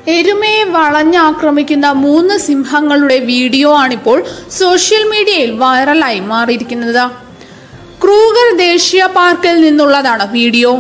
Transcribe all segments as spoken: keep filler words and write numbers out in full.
എരുമയെ വളഞ്ഞാക്രമിക്കുന്ന മൂന്ന് സിംഹങ്ങളുടെ video ആണിപ്പോൾ social മീഡിയയിൽ വൈറലായി മാറിയിരിക്കുന്നത്. ക്രൂഗർ ദേശീയ പാർക്കിൽ നിന്നുള്ളതാണ് വീഡിയോ.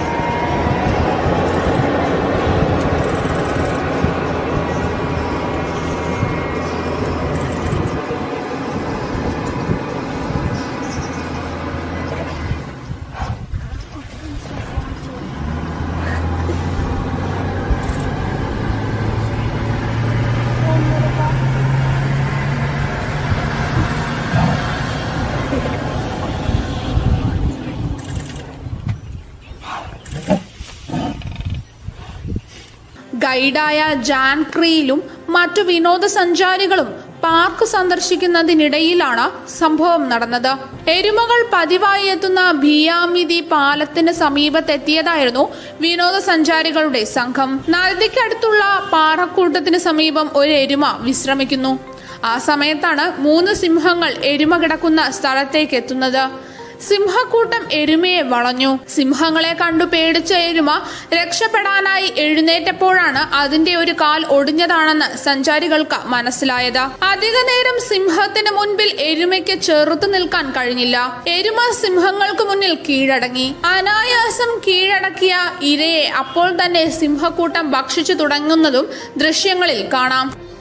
ഗൈഡായ ജാൻ ക്രീലും മറ്റു വിനോദസഞ്ചാരികളും പാർക്ക് സന്ദർശിക്കുന്നതിനിടയിലാണ് സംഭവം നടന്നത്. എരുമകൾ പതിവായി എത്തുന്ന ഭിയാമിതി പാലത്തിന് സമീപത്തെത്തിയതായിരുന്നു വിനോദസഞ്ചാരികളുടെ സംഘം. നദിക്കടുത്തുള്ള പാറക്കൂട്ടത്തിന് സമീപം ഒരു എരുമ വിശ്രമിക്കുന്നു. ആ സമയത്താണ് മൂന്ന് സിംഹങ്ങൾ എരുമ കിടക്കുന്ന സ്ഥലത്തേക്ക് എത്തുന്നത്. സിംഹക്കൂട്ടം എരുമയെ വളഞ്ഞു. സിംഹങ്ങളെ കണ്ടു പേടിച്ച എരുമ രക്ഷപ്പെടാനായി എഴുന്നേറ്റപ്പോഴാണ് അതിന്റെ ഒരു കാൽ ഒടിഞ്ഞതാണെന്ന് സഞ്ചാരികൾക്ക് മനസ്സിലായത്. അധിക നേരം സിംഹത്തിന് മുൻപിൽ എരുമയ്ക്ക് ചെറുത്തു നിൽക്കാൻ കഴിഞ്ഞില്ല. എരുമ സിംഹങ്ങൾക്ക് മുന്നിൽ കീഴടങ്ങി. അനായാസം കീഴടക്കിയ ഇരയെ അപ്പോൾ തന്നെ സിംഹക്കൂട്ടം ഭക്ഷിച്ചു തുടങ്ങുന്നതും ദൃശ്യങ്ങളിൽ കാണാം.